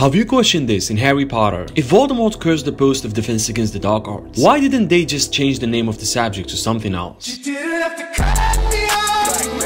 Have you questioned this in Harry Potter? If Voldemort cursed the post of defense against the dark arts, why didn't they just change the name of the subject to something else?